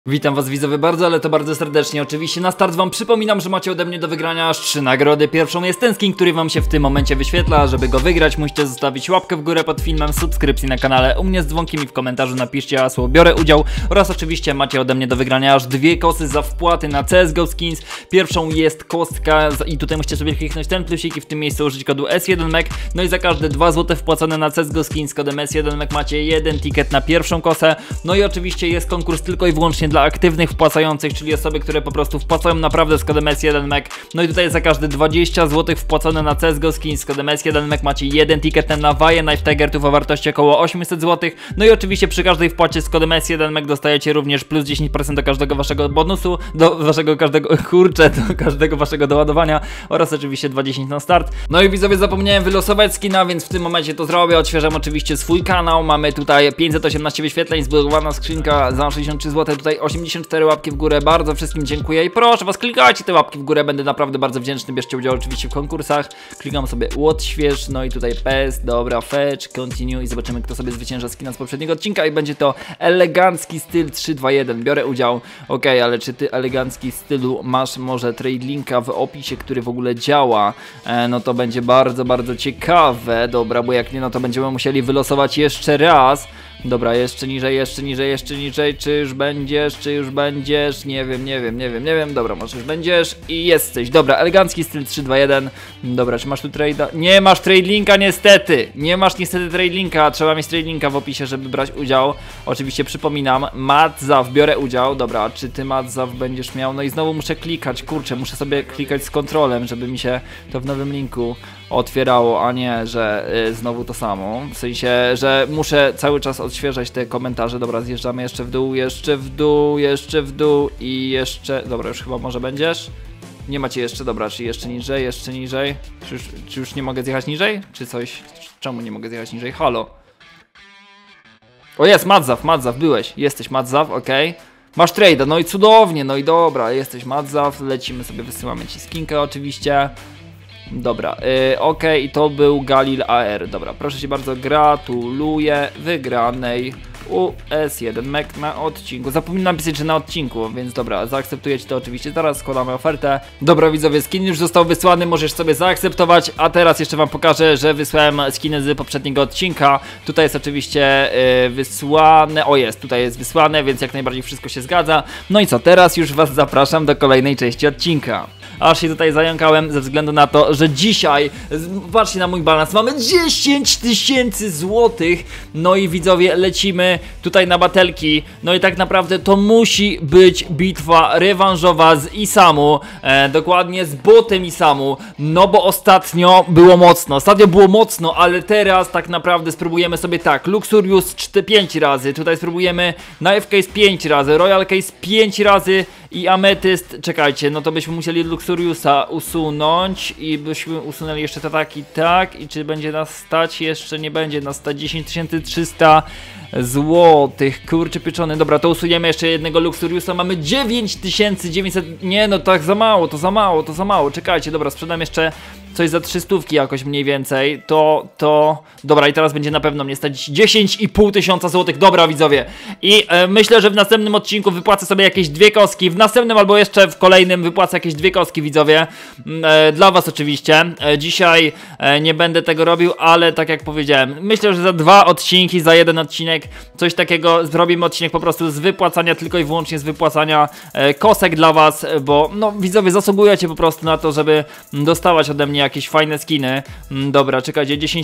Witam was widzowie bardzo, ale to bardzo serdecznie. Oczywiście na start wam przypominam, że macie ode mnie do wygrania aż 3 nagrody. Pierwszą jest ten skin, który wam się w tym momencie wyświetla. Żeby go wygrać, musicie zostawić łapkę w górę pod filmem, subskrypcji na kanale, u mnie z dzwonkiem i w komentarzu napiszcie hasło biorę udział. Oraz oczywiście macie ode mnie do wygrania aż 2 kosy za wpłaty na CSGO Skins. Pierwszą jest kostka i tutaj musicie sobie kliknąć ten plusik i w tym miejscu użyć kodu S1MEK. No i za każde 2 zł wpłacone na CSGO Skins z kodem S1MEK macie 1 ticket na pierwszą kosę. No i oczywiście jest konkurs tylko i wyłącznie dla aktywnych wpłacających, czyli osoby, które po prostu wpłacają naprawdę z kodem S1MEK. No i tutaj za każde 20 zł wpłacone na CSGO Skins z kodem S1MEK macie 1 ticket na Vaje Knife Tigerów o wartości około 800 zł. No i oczywiście przy każdej wpłacie z kodem S1MEK dostajecie również plus 10% do każdego waszego bonusu, do każdego waszego doładowania oraz oczywiście 2,10 na start. No i widzowie, zapomniałem wylosować skina, więc w tym momencie to zrobię. Odświeżam oczywiście swój kanał. Mamy tutaj 518 wyświetleń, zbudowana skrzynka za 63 zł, tutaj 84 łapki w górę, bardzo wszystkim dziękuję i proszę was, klikajcie te łapki w górę, będę naprawdę bardzo wdzięczny, bierzcie udział oczywiście w konkursach. Klikam sobie odśwież, no i tutaj paste, dobra, fetch, continue i zobaczymy, kto sobie zwycięża skina z poprzedniego odcinka i będzie to elegancki styl 321, biorę udział. Ok, ale czy ty elegancki stylu masz może trade linka w opisie, który w ogóle działa? No to będzie bardzo, bardzo ciekawe, dobra, bo jak nie, no to będziemy musieli wylosować jeszcze raz. Dobra, jeszcze niżej, jeszcze niżej, jeszcze niżej. Czy już będziesz, czy już będziesz? Nie wiem. Dobra, może już będziesz i jesteś. Dobra, elegancki styl 321. Dobra, czy masz tu trade'a? Nie masz trade linka niestety. Nie masz niestety trade linka. Trzeba mieć trade linka w opisie, żeby brać udział. Oczywiście przypominam, Madzaw, biorę udział. Dobra, czy ty Madzaw będziesz miał? No i znowu muszę klikać, kurczę, muszę sobie klikać z kontrolem, żeby mi się to w nowym linku otwierało, a nie, że znowu to samo. W sensie, że muszę cały czas odświeżać te komentarze. Dobra, zjeżdżamy jeszcze w dół, jeszcze w dół, jeszcze w dół i jeszcze... Dobra, już chyba może będziesz? Nie macie jeszcze, dobra, czy jeszcze niżej, jeszcze niżej? Czy już nie mogę zjechać niżej? Czy coś? Czemu nie mogę zjechać niżej? Halo? O jest, Madzaw, byłeś. Jesteś Madzaw, okej. Masz trade'a, no i cudownie, no i dobra, jesteś Madzaw, lecimy sobie, wysyłamy ci skinkę oczywiście. Dobra, ok, i to był Galil AR. Dobra, proszę cię bardzo, gratuluję wygranej US1MEK na odcinku. Zapominam napisać, że na odcinku, więc dobra, zaakceptujecie to oczywiście. Zaraz składamy ofertę. Dobra widzowie, skin już został wysłany, możesz sobie zaakceptować. A teraz jeszcze wam pokażę, że wysłałem skiny z poprzedniego odcinka. Tutaj jest oczywiście wysłane, o jest, tutaj jest wysłane, więc jak najbardziej wszystko się zgadza. No i co, teraz już was zapraszam do kolejnej części odcinka. Aż się tutaj zająkałem ze względu na to, że dzisiaj, patrzcie na mój balans, mamy 10 000 złotych. No i widzowie, lecimy tutaj na batelki. No i tak naprawdę to musi być bitwa rewanżowa z Isamu, dokładnie z botem Isamu. No bo ostatnio było mocno, ale teraz tak naprawdę spróbujemy sobie tak, Luxurious 5 razy, tutaj spróbujemy Knife Case 5 razy, Royal Case 5 razy i Ametyst, czekajcie, no to byśmy musieli Luxuriusa usunąć i byśmy usunęli jeszcze to tak i czy będzie nas stać? Jeszcze nie będzie nas stać, 10 300 złotych, kurczę pieczony. Dobra, to usuniemy jeszcze jednego Luxuriusa, mamy 9900, nie no tak za mało, to za mało, czekajcie, dobra, sprzedam jeszcze coś za 300 jakoś mniej więcej, dobra, i teraz będzie na pewno mnie stać 10,5 tysiąca złotych, dobra widzowie, i myślę, że w następnym odcinku wypłacę sobie jakieś 2 koski, w następnym albo jeszcze w kolejnym wypłacę jakieś 2 koski widzowie, dla was oczywiście. Dzisiaj nie będę tego robił, ale tak jak powiedziałem, myślę, że za 2 odcinki, za 1 odcinek, coś takiego zrobimy, odcinek po prostu z wypłacania, tylko i wyłącznie z wypłacania kosek dla was, bo no widzowie zasługujecie po prostu na to, żeby dostawać ode mnie jakieś fajne skiny. Dobra, czekajcie, 10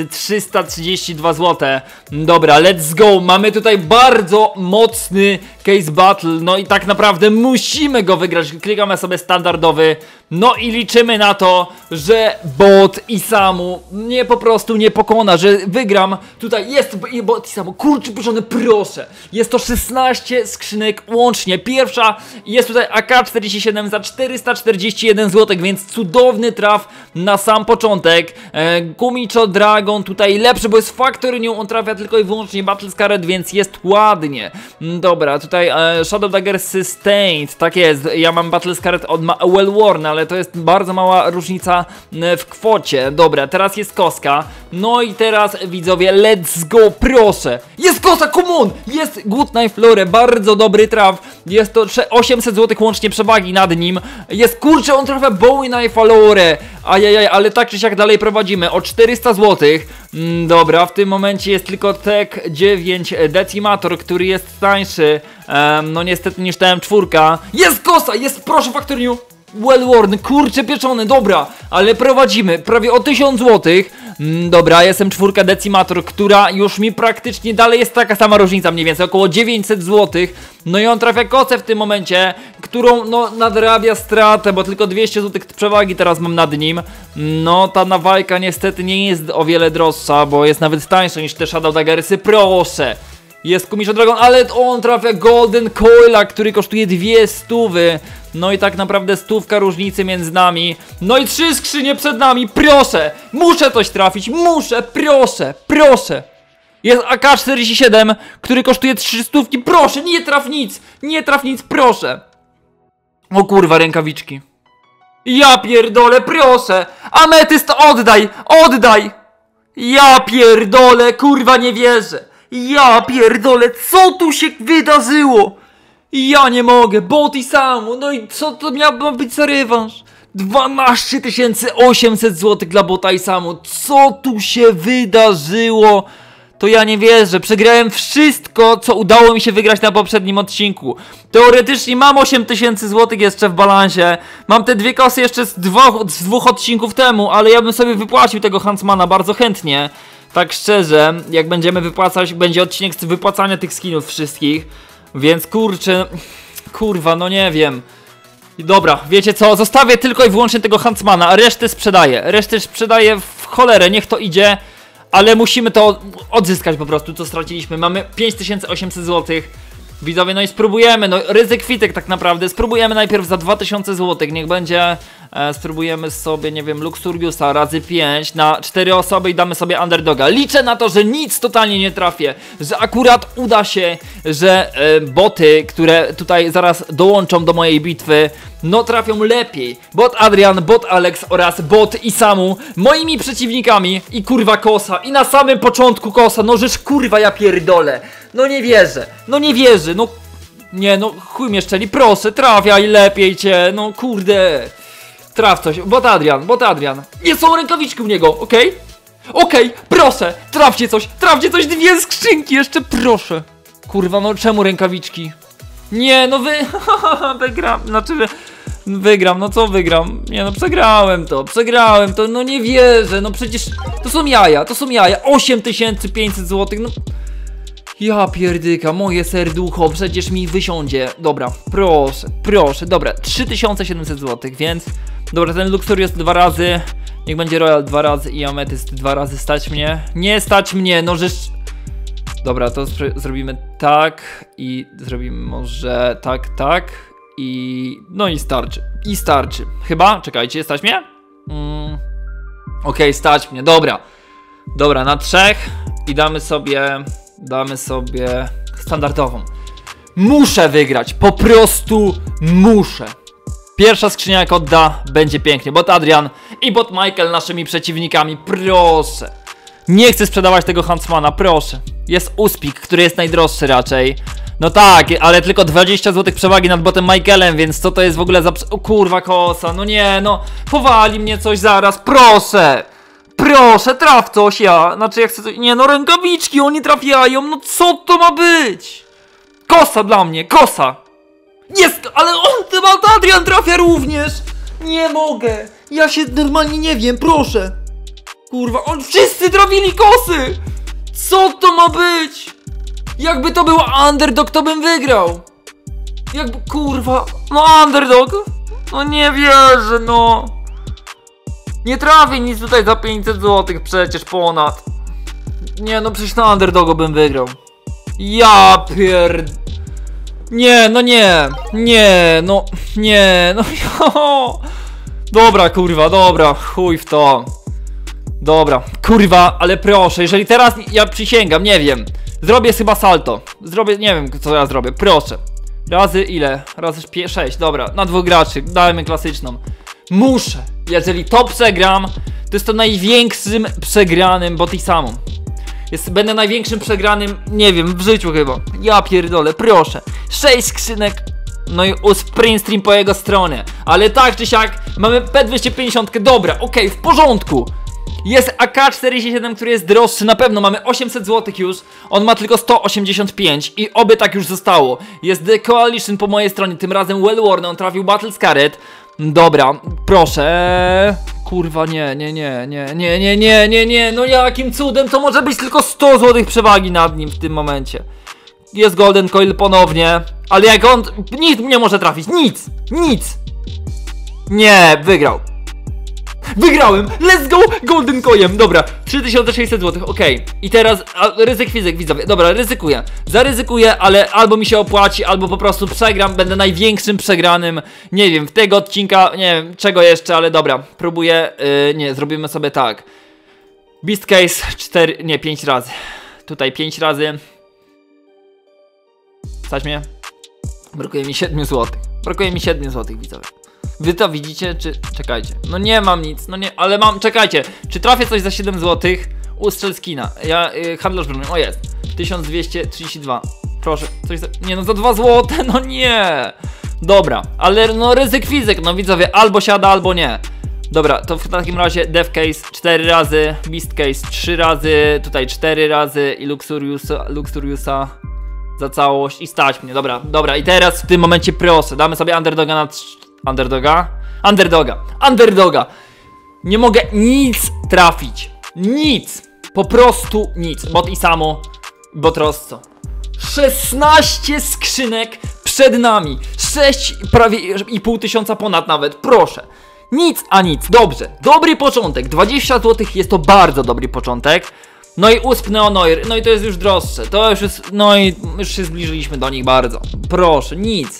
332 zł. Dobra, let's go. Mamy tutaj bardzo mocny case battle. No i tak naprawdę musimy go wygrać. Klikamy sobie standardowy. No i liczymy na to, że bot Isamu mnie po prostu nie pokona, że wygram. Tutaj jest bot Isamu. Kurczę, proszę, proszę. Jest to 16 skrzynek łącznie. Pierwsza jest tutaj AK-47 za 441 zł, więc cudowny traf na sam początek. Kumicho Dragon tutaj lepszy, bo jest Factory New, on trafia tylko i wyłącznie Battle Scarred, więc jest ładnie. Dobra, tutaj Shadow Dagger Sustained, tak jest, ja mam Battle Scarred od Well Worn, ale to jest bardzo mała różnica w kwocie. Dobra, teraz jest koska, no i teraz widzowie, let's go, proszę. Jest kosa, come on! Jest Good Knife Lore, bardzo dobry traf, jest to 800 zł łącznie przewagi nad nim. Jest, kurczę, on trafia Bowie Knife Lore. Ajajaj, ale tak czy siak dalej prowadzimy o 400 zł. Dobra, w tym momencie jest tylko Tech 9 Decimator, który jest tańszy, no niestety niż ta M4. Jest kosa, jest, proszę, Factory New. Well Worn, kurczę pieczony, dobra, ale prowadzimy prawie o 1000 zł. Dobra, jestem czwórka Decimator, która już mi praktycznie dalej jest taka sama różnica, mniej więcej około 900 zł. No i on trafia kosę w tym momencie, którą no nadrabia stratę, bo tylko 200 zł przewagi teraz mam nad nim. No ta nawajka niestety nie jest o wiele droższa, bo jest nawet tańsza niż te Shadow Daggersy, proszę. Jest Kumicho Dragon, ale on trafia Golden Coila, który kosztuje 200. No i tak naprawdę 100 różnicy między nami. No i 3 skrzynie przed nami, proszę. Muszę coś trafić, muszę, proszę, proszę. Jest AK-47, który kosztuje 300, proszę, nie traf nic, proszę. O kurwa, rękawiczki. Ja pierdolę, proszę. Ametyst, oddaj. Ja pierdolę, kurwa, nie wierzę. Ja pierdolę, co tu się wydarzyło? Ja nie mogę, bot i samo, no i co to miał być za rewanż? 12 800 zł dla bota i samo, co tu się wydarzyło? To ja nie wierzę, przegrałem wszystko, co udało mi się wygrać na poprzednim odcinku. Teoretycznie mam 8000 zł jeszcze w balansie, mam te dwie kosy jeszcze z dwóch odcinków temu, ale ja bym sobie wypłacił tego Huntsmana bardzo chętnie. Tak szczerze, jak będziemy wypłacać, będzie odcinek z wypłacania tych skinów wszystkich. Więc kurczę, kurwa, no nie wiem. Dobra, wiecie co, zostawię tylko i wyłącznie tego Huntsmana, a resztę sprzedaję w cholerę, niech to idzie. Ale musimy to odzyskać po prostu, co straciliśmy. Mamy 5800 zł. Widzowie, no i spróbujemy, no ryzyk kwitek tak naprawdę. Spróbujemy najpierw za 2000 zł, niech będzie, spróbujemy sobie, nie wiem, Luxuriusa razy 5 na 4 osoby i damy sobie underdoga. Liczę na to, że nic totalnie nie trafię, że akurat uda się, że boty, które tutaj zaraz dołączą do mojej bitwy, no trafią lepiej. Bot Adrian, bot Alex oraz bot Isamu, moimi przeciwnikami i kurwa kosa. I na samym początku kosa, no żeż kurwa ja pierdolę. No nie wierzę, no nie, no chuj mnie szczeli, proszę, trafiaj lepiej cię, no kurde. Traf coś, bot Adrian. Nie są rękawiczki u niego, okej, proszę, trafcie coś, dwie skrzynki jeszcze, proszę. Kurwa, no czemu rękawiczki? Nie, no wygram, no co wygram? Nie no, przegrałem to, no nie wierzę, no przecież to są jaja, 8500 zł, no. Ja pierdyka, moje serducho, przecież mi wysiądzie. Dobra, proszę, dobra, 3700 zł, więc dobra, ten Luxurious 2 razy, niech będzie Royal 2 razy i Ametyst 2 razy, stać mnie? Nie stać mnie, no żeż... Dobra, to zrobimy tak i zrobimy może tak i... no i starczy, chyba? Czekajcie, stać mnie? Okej, stać mnie, dobra, na 3 i damy sobie standardową. Muszę wygrać, po prostu muszę. Pierwsza skrzynia jak odda, będzie pięknie. Bot Adrian i bot Michael naszymi przeciwnikami, proszę. Nie chcę sprzedawać tego Huntsmana, proszę. Jest Uspik, który jest najdroższy raczej. No tak, ale tylko 20 zł przewagi nad botem Michaelem, więc co to jest w ogóle za... O kurwa kosa, no nie, no powali mnie coś zaraz, proszę, traf coś znaczy ja chcę coś... Nie no, rękawiczki, oni trafiają, no co to ma być? Kosa dla mnie, kosa. Jest, ale on, Adrian trafia również. Nie mogę, ja się normalnie nie wiem, proszę. Kurwa, wszyscy trafili kosy. Co to ma być? Jakby to był underdog, to bym wygrał. Jakby, kurwa, no underdog. No nie wierzę, no. Nie trafię nic tutaj za 500 zł przecież ponad. Nie, no przecież na underdogu bym wygrał. Ja Nie, no Dobra, kurwa, dobra, chuj w to. Dobra, kurwa, ale proszę, jeżeli teraz, ja przysięgam, nie wiem. Zrobię chyba salto. Zrobię, nie wiem co ja zrobię, proszę. Razy ile? Razy 6, dobra, na 2 graczy, dajmy klasyczną. Muszę, jeżeli to przegram, to jest to największym przegranym Botisamą. Będę największym przegranym, nie wiem, w życiu chyba. Ja pierdolę, proszę. 6 skrzynek. No i sprint stream po jego stronie. Ale tak czy siak, mamy P250, dobra, okej, w porządku. Jest AK-47, który jest droższy, na pewno mamy 800 zł już. On ma tylko 185 i oby tak już zostało. Jest The Coalition po mojej stronie, tym razem Well Worn, on trafił Battle Scarred. Dobra, proszę. Kurwa, nie, no jakim cudem to może być tylko 100 zł przewagi nad nim w tym momencie. Jest Golden Coil ponownie, ale jak on, nic nie może trafić, nic. Nie, wygrał. Wygrałem! Let's go! Golden Coinem! Dobra, 3600 zł, okej. I teraz ryzyk fizyk, widzowie. Dobra, ryzykuję. Zaryzykuję, ale albo mi się opłaci, albo po prostu przegram. Będę największym przegranym. Nie wiem, w tego odcinka, nie wiem czego jeszcze, ale dobra. Próbuję, nie, zrobimy sobie tak. Beast Case 4, nie, 5 razy. Tutaj 5 razy. Stać mnie? Brakuje mi 7 zł. Brakuje mi 7 zł, widzowie. Wy to widzicie, czy... Czekajcie. No nie mam nic, no nie... Ale mam... Czekajcie. Czy trafię coś za 7 zł? Ustrzel skina. Ja... handlarz bronią. O, jest. 1232. Proszę. Coś za... Nie, no za 2 zł. No nie. Dobra. Ale no ryzyk fizyk. No widzowie, albo siada, albo nie. Dobra, to w takim razie Death Case 4 razy. Beast Case 3 razy. Tutaj 4 razy. I Luxuriusa za całość. I stać mnie. Dobra, dobra. I teraz w tym momencie proszę. Damy sobie underdoga na... Underdoga. Nie mogę nic trafić. Nic. Po prostu nic. Bot i samo. Botrosso. 16 skrzynek przed nami. 6 prawie i pół tysiąca ponad nawet. Proszę. Nic a nic. Dobrze. Dobry początek. 20 zł jest to bardzo dobry początek. No i USP Neonoir. No i to jest już droższe. To już jest... No i już się zbliżyliśmy do nich bardzo. Proszę. Nic.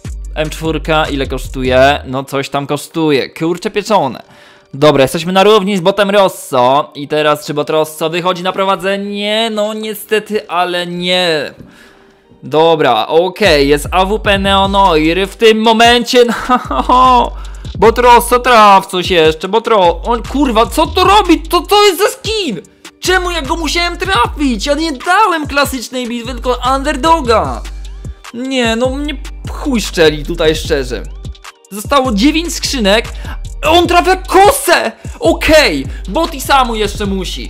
M4 ile kosztuje? No coś tam kosztuje. Kurcze pieczone. Dobra, jesteśmy na równi z botem Rosso. I teraz czy bot Rosso wychodzi na prowadzenie? No niestety, ale nie. Dobra, okej, jest AWP Neonoir. W tym momencie... No, bot Rosso traf coś jeszcze. On, kurwa, co to robi? To jest za skin? Czemu ja go musiałem trafić? Ja nie dałem klasycznej bitwy, tylko underdoga. Nie, no mnie chuj szczeli tutaj szczerze. Zostało 9 skrzynek. On trafia kosę! Okej, Botisamu jeszcze musi.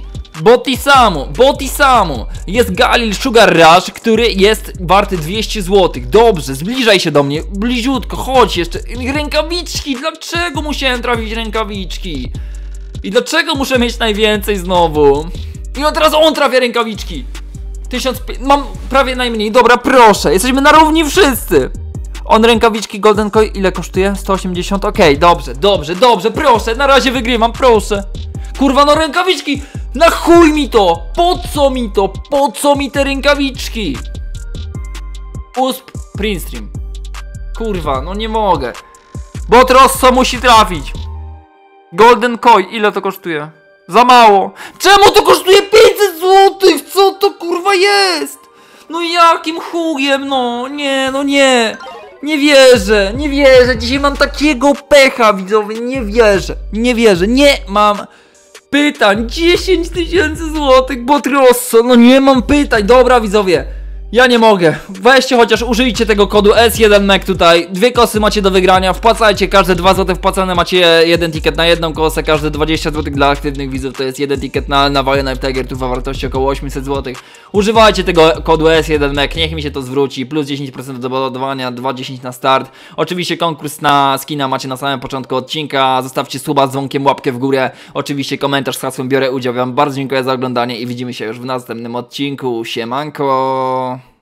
Botisamu. Jest Galil Sugar Rush, który jest warty 200 zł. Dobrze, zbliżaj się do mnie. Bliziutko, chodź jeszcze. Rękawiczki, dlaczego musiałem trafić rękawiczki? I dlaczego muszę mieć najwięcej znowu? I teraz on trafia rękawiczki. 1500, mam prawie najmniej, dobra proszę, jesteśmy na równi wszyscy. On rękawiczki Golden Coin, ile kosztuje? 180, okej, dobrze, proszę, na razie wygrywam, proszę. Kurwa, no rękawiczki, na chuj mi to, po co mi te rękawiczki? USP Printstream. Kurwa, no nie mogę. Bot Rosso musi trafić. Golden Coin, ile to kosztuje? Za mało. Czemu to kosztuje 500 zł? Co to kurwa jest? No jakim chujem, no nie. Nie wierzę. Dzisiaj mam takiego pecha, widzowie. Nie wierzę. Nie mam pytań. 10 000 złotych, bot Rosso. No nie mam pytań. Dobra, widzowie. Ja nie mogę. Weźcie chociaż, użyjcie tego kodu S1MEK tutaj. 2 kosy macie do wygrania. Wpłacajcie, każde 2 zł wpłacane macie 1 ticket na 1 kosę. Każde 20 zł dla aktywnych widzów to jest 1 ticket na Valiant Tiger, tu o wartości około 800 zł. Używajcie tego kodu S1MEK, niech mi się to zwróci. Plus 10% do ładowania, 2,10 na start. Oczywiście konkurs na skina macie na samym początku odcinka. Zostawcie suba z dzwonkiem, łapkę w górę. Oczywiście komentarz z hasłem biorę udział. Wam bardzo dziękuję za oglądanie i widzimy się już w następnym odcinku. Siemanko!